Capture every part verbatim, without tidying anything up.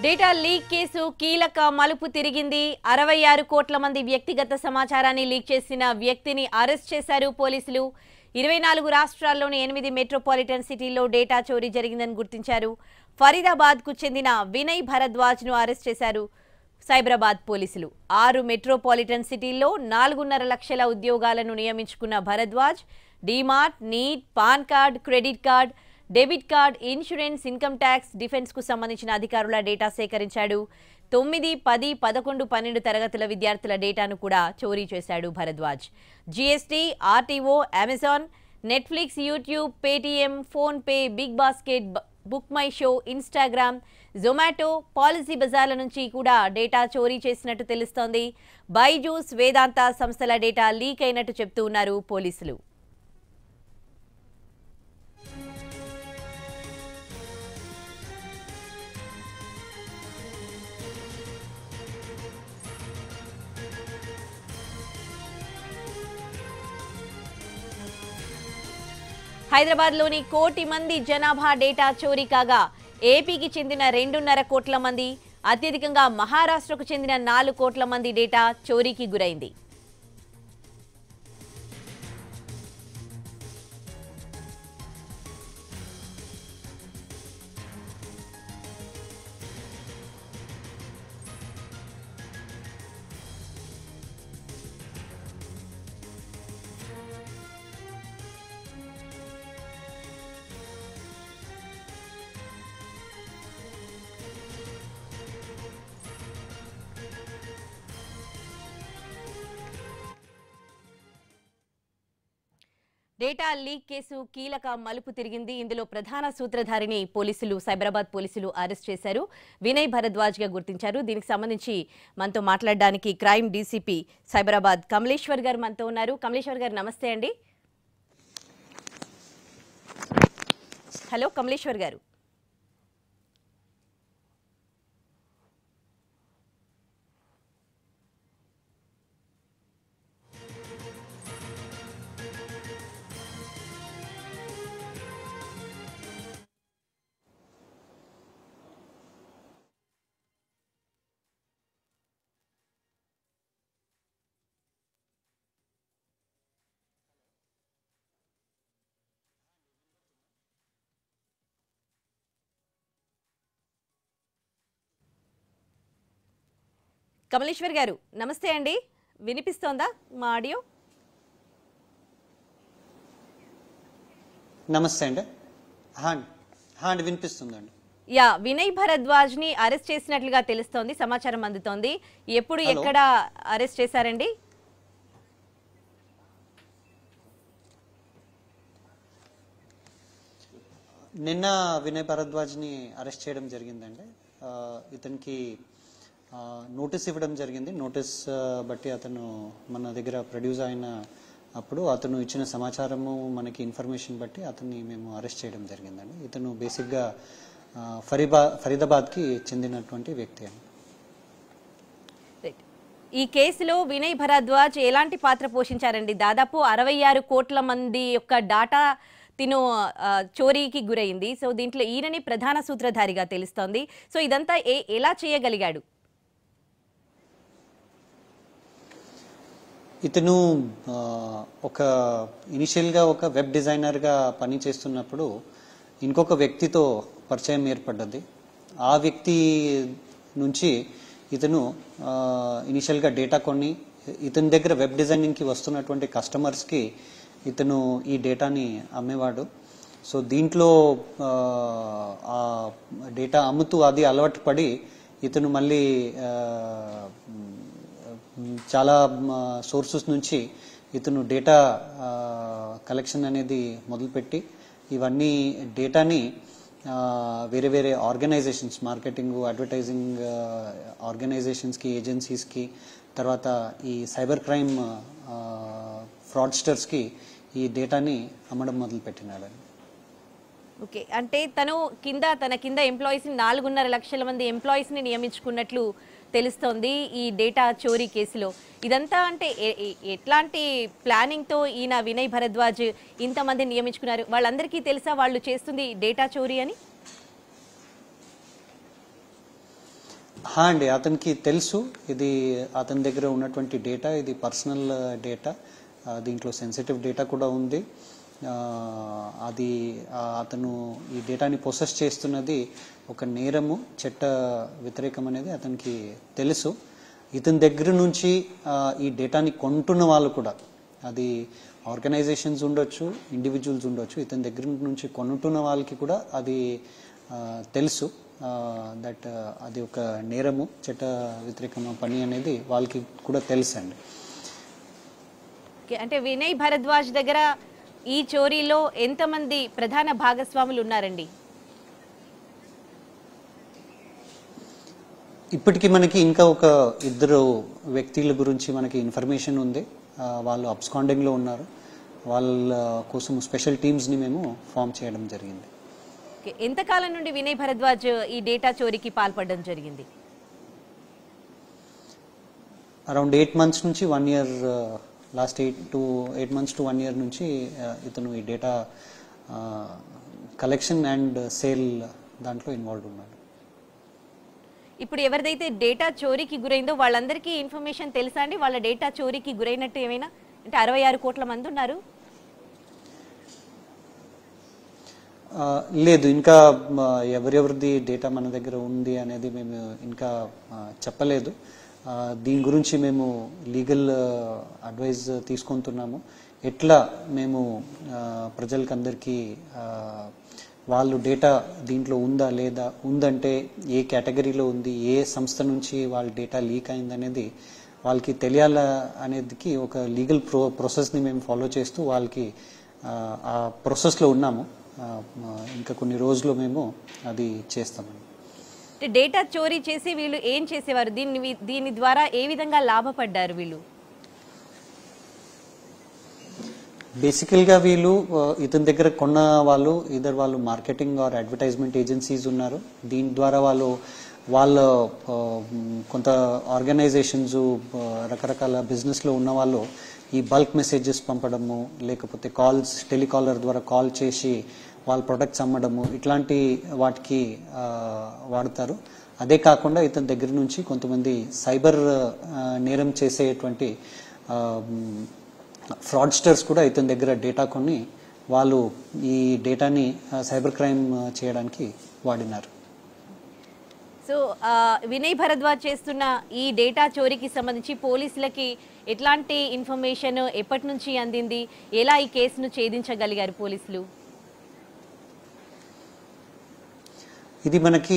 Data leak case కీలక మలుపు తిరిగింది. అరవై ఆరు కోట్ల మంది వ్యక్తిగత సమాచారాన్ని లీక్ చేసిన వ్యక్తిని అరెస్ట్ చేశారు పోలీసులు. ఇరవై నాలుగు రాష్ట్రాల్లోని ఎనిమిది మెట్రోపాలిటన్ సిటీల్లో డేటా చోరీ జరిగిందని గుర్తించారు. ఫరీదాబాద్కు చెందిన వినయ్ భరద్వాజ్ను అరెస్ట్ చేశారు సైబరాబాద్ పోలీసులు. ఆరు మెట్రోపాలిటన్ సిటీల్లో నాలుగున్నర లక్షల ఉద్యోగాలను నియమించుకున్న Bharadwaj DMart, NEET, PAN card, credit card, debit card, insurance, income tax, defence కు సంబంధించిన అధికారుల డేటా సేకరించాడు. తొమ్మిది, పది, పదకొండు, పన్నెండు తరగతుల విద్యార్థుల డేటాను కూడా చోరీ చేశాడు Bharadwaj. GST, RTO, Amazon, Netflix, YouTube, Paytm, PhonePe, BigBasket, BookMyShow, Instagram, Zomato, policy బజార్ల నుంచి కూడా డేటా చోరీ చేసినట్టు తెలుస్తోంది. బైజూస్, వేదాంత సంస్థల డేటా లీక్ అయినట్టు చెప్తూ ఉన్నారు పోలీసులు. హైదరాబాద్లోని కోటి మంది జనాభా డేటా చోరీ కాగా ఏపీకి చెందిన రెండున్నర కోట్ల మంది, అత్యధికంగా మహారాష్ట్రకు చెందిన నాలుగు కోట్ల మంది డేటా చోరీకి గురైంది. డేటా లీక్ కేసు కీలక మలుపు తిరిగింది. ఇందులో ప్రధాన సూత్రధారిని పోలీసులు సైబరాబాద్ పోలీసులు అరెస్ట్ చేశారు. వినయ్ భరద్వాజ్ గా గుర్తించారు. దీనికి సంబంధించి మనతో మాట్లాడడానికి క్రైమ్ డీసీపీ సైబరాబాద్ కమలేశ్వర్ గారు మనతో ఉన్నారు. కమలేశ్వర్ గారు నమస్తే అండి. హలో కమలేశ్వర్ గారు. కమలేశ్వర్ గారు నమస్తే అండి. వినిపిస్తోందా మా ఆడియో? నమస్తే అండి. అండి వినిపిస్తుందండి. యా, వినయ్ భరద్వాజ్ ని అరెస్ట్ చేసినట్లుగా తెలుస్తోంది, సమాచారం అందుతోంది. ఎప్పుడు ఎక్కడ అరెస్ట్ చేశారండి? నిన్న వినయ్ భరద్వాజ్ ని అరెస్ట్ చేయడం జరిగిందండి. ఇతనికి నోటీస్ ఇవ్వడం జరిగింది. నోటీస్ బట్టి అతను మన దగ్గర ప్రొడ్యూస్ అయిన అప్పుడు అతను ఇచ్చిన సమాచారము మనకి ఇన్ఫర్మేషన్ బట్టి అతన్ని మేము అరెస్ట్ చేయడం జరిగిందండి. ఇతను బేసిక్గా ఫరీబా ఫరీదాబాద్కి చెందినటువంటి వ్యక్తి అండి. ఈ కేసులో వినయ్ భరద్వాజ్ ఎలాంటి పాత్ర పోషించారండి? దాదాపు అరవై ఆరు కోట్ల మంది యొక్క డాటా తిను చోరీకి గురైంది. సో దీంట్లో ఈయనని ప్రధాన సూత్రధారిగా తెలుస్తోంది. సో ఇదంతా ఎలా చేయగలిగాడు? ఇతను ఒక ఇనిషియల్గా ఒక వెబ్ డిజైనర్గా పని చేస్తున్నప్పుడు ఇంకొక వ్యక్తితో పరిచయం ఏర్పడ్డది. ఆ వ్యక్తి నుంచి ఇతను ఇనిషియల్గా డేటా కొన్ని ఇతని దగ్గర వెబ్ డిజైనింగ్కి వస్తున్నటువంటి కస్టమర్స్కి ఇతను ఈ డేటాని అమ్మేవాడు. సో దీంట్లో ఆ డేటా అమ్ముతూ అది అలవాటు పడి ఇతను మళ్ళీ చాలా సోర్సెస్ నుంచి ఇతను డేటా కలెక్షన్ అనేది మొదలుపెట్టి ఇవన్నీ డేటాని వేరే వేరే ఆర్గనైజేషన్స్, మార్కెటింగ్, అడ్వర్టైజింగ్ ఆర్గనైజేషన్స్కి, ఏజెన్సీస్కి, తర్వాత ఈ సైబర్ క్రైమ్ ఫ్రాడ్స్టర్స్కి ఈ డేటాని అమ్మడం మొదలుపెట్టినాడు. ఓకే, అంటే తను కింద తన కింద ఎంప్లాయీస్ని నాలుగున్నర లక్షల మంది ఎంప్లాయీస్ని నియమించుకున్నట్లు తెలుస్తోంది ఈ డేటా చోరీ కేసులో. ఇదంతా అంటే ఎట్లాంటి ప్లానింగ్తో ఈయన వినయ్ భరద్వాజ్ ఇంతమంది నియమించుకున్నారు? వాళ్ళందరికీ తెలుసా వాళ్ళు చేస్తుంది డేటా చోరీ అని? హా అండి, అతనికి తెలుసు ఇది అతని దగ్గర ఉన్నటువంటి డేటా, ఇది పర్సనల్ డేటా, దీంట్లో సెన్సిటివ్ డేటా కూడా ఉంది. అది అతను ఈ డేటాని ప్రొసెస్ చేస్తున్నది ఒక నేరము, చట్ట వ్యతిరేకం అనేది అతనికి తెలుసు. ఇతని దగ్గర నుంచి ఈ డేటాని కొంటున్న వాళ్ళు కూడా, అది ఆర్గనైజేషన్స్ ఉండొచ్చు, ఇండివిజువల్స్ ఉండొచ్చు, ఇతని దగ్గర నుంచి కొంటున్న వాళ్ళకి కూడా అది తెలుసు దట్ అది ఒక నేరము, చట్ట వ్యతిరేకమైన పని అనేది వాళ్ళకి కూడా తెలుసు అండి. అంటే వినయ్ భరద్వాజ్ దగ్గర ఈ చోరీలో ఎంతమంది ప్రధాన భాగస్వాములు ఉన్నారండి? ఇప్పటికీ మనకి ఇంకా ఒక ఇద్దరు వ్యక్తుల గురించి మనకి ఇన్ఫర్మేషన్ ఉంది. వాళ్ళు అబ్స్కాండింగ్లో ఉన్నారు. వాళ్ళ కోసం స్పెషల్ టీమ్స్ని మేము ఫామ్ చేయడం జరిగింది. ఎంతకాలం నుండి వినయ్ భరద్వాజ్ ఈ డేటా చోరీకి పాల్పడడం జరిగింది? అరౌండ్ ఎయిట్ మంత్స్ నుంచి one year, last eight to eight months to one year నుంచి ఇతను ఈ డేటా కలెక్షన్ అండ్ సేల్ దాంట్లో ఇన్వాల్వ్ ఉన్నాడు. ఇప్పుడు ఎవరిదైతే డేటా చోరీకి గురైందో వాళ్ళందరికీ ఇన్ఫర్మేషన్ తెలుసా అండి? వాళ్ళ డేటా చోరీకి గురైనట్టు ఏమైనా? అంటే అరవై ఆరు కోట్ల మంది ఉన్నారు. లేదు, ఇంకా ఎవరెవరిది డేటా మన దగ్గర ఉంది అనేది మేము ఇంకా చెప్పలేదు. దీని గురించి మేము లీగల్ అడ్వైజ్ తీసుకుంటున్నాము. ఎట్లా మేము ప్రజలకు అందరికీ వాళ్ళు డేటా దీంట్లో ఉందా లేదా, ఉందంటే ఏ కేటగిరీలో ఉంది, ఏ సంస్థ నుంచి వాళ్ళ డేటా లీక్ అయిందనేది వాళ్ళకి తెలియాల అనేదికి ఒక లీగల్ ప్రో ప్రాసెస్ని మేము ఫాలో చేస్తూ వాళ్ళకి ఆ ప్రాసెస్లో ఉన్నాము. ఇంకా కొన్ని రోజులు మేము అది చేస్తామండి. డేటా చోరీ చేసి వీళ్ళు ఏం చేసేవారు? దీన్ని దీని ద్వారా ఏ విధంగా లాభపడ్డారు వీళ్ళు? బేసికల్గా వీళ్ళు ఇతని దగ్గర కొన్న వాళ్ళు ఇద్దరు వాళ్ళు మార్కెటింగ్ ఆర్ అడ్వర్టైజ్మెంట్ ఏజెన్సీస్ ఉన్నారు. దీని ద్వారా వాళ్ళు వాళ్ళ కొంత ఆర్గనైజేషన్స్, రకరకాల బిజినెస్లో ఉన్న వాళ్ళు ఈ బల్క్ మెసేజెస్ పంపడము, లేకపోతే కాల్స్, టెలికాలర్ ద్వారా కాల్ చేసి వాళ్ళ ప్రొడక్ట్స్ అమ్మడము, ఇట్లాంటి వాటికి వాడతారు. అదే కాకుండా ఇతని దగ్గర నుంచి కొంతమంది సైబర్ నేరం చేసేటువంటి ఫ్రాడ్స్టర్స్ కూడా ఇతని దగ్గర డేటా కొని వాళ్ళు ఈ డేటాని సైబర్ క్రైమ్ చేయడానికి వాడినారు. సో వినయ్ భరద్వాజ్ చేస్తున్న ఈ డేటా చోరీకి సంబంధించి పోలీసులకి ఎట్లాంటి ఇన్ఫర్మేషన్ ఎప్పటి నుంచి అందింది? ఎలా ఈ కేసును ఛేదించగలిగారు పోలీసులు? ఇది మనకి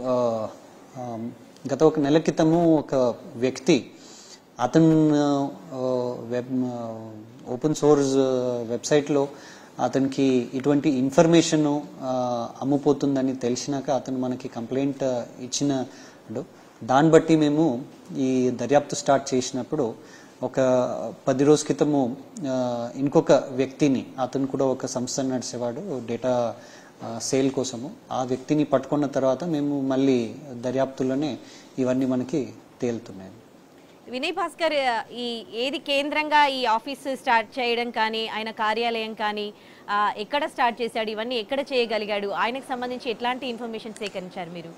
గత ఒక నెల క్రితము ఒక వ్యక్తి, అతను వెబ్ ఓపెన్ సోర్స్ వెబ్సైట్లో అతనికి ఇటువంటి ఇన్ఫర్మేషన్ అమ్ముపోతుందని తెలిసినాక అతను మనకి కంప్లైంట్ ఇచ్చినాడు. దాన్ని బట్టి మేము ఈ దర్యాప్తు స్టార్ట్ చేసినప్పుడు ఒక పది రోజుల క్రితము ఇంకొక వ్యక్తిని, అతను కూడా ఒక సంస్థ నడిచేవాడు డేటా సేల్ కోసము, ఆ వ్యక్తిని పట్టుకున్న తర్వాత మేము మళ్ళీ దర్యాప్తులోనే ఇవన్నీ మనకి తేలుతున్నాయి. వినయ్ భాస్కర్ ఈ ఏది కేంద్రంగా ఈ ఆఫీస్ స్టార్ట్ చేయడం కానీ, ఆయన కార్యాలయం కానీ ఎక్కడ స్టార్ట్ చేశాడు, ఇవన్నీ ఎక్కడ చేయగలిగాడు, ఆయనకు సంబంధించి ఎట్లాంటి ఇన్ఫర్మేషన్ సేకరించారు మీరు?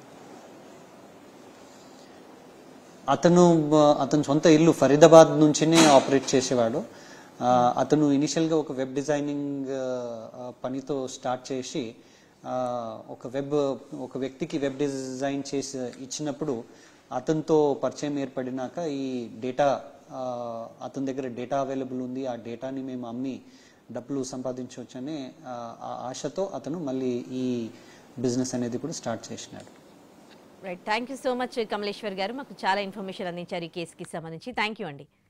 అతను అతను సొంత ఇల్లు ఫరీదాబాద్ నుంచినే ఆపరేట్ చేసేవాడు. అతను ఇనిషియల్గా ఒక వెబ్ డిజైనింగ్ పనితో స్టార్ట్ చేసి ఒక వెబ్ ఒక వ్యక్తికి వెబ్ డిజైన్ చేసి ఇచ్చినప్పుడు అతనితో పరిచయం ఏర్పడినాక ఈ డేటా, అతని దగ్గర డేటా అవైలబుల్ ఉంది, ఆ డేటాని మేము అమ్మి డబ్బులు సంపాదించవచ్చనే ఆ ఆశతో అతను మళ్ళీ ఈ బిజినెస్ అనేది కూడా స్టార్ట్ చేసినాడు. Right, thank you so much Kamleshwar గారు, మాకు చాలా ఇన్ఫర్మేషన్ అందించారు ఈ కేసుకి సంబంధించి. థ్యాంక్ యూ అండి.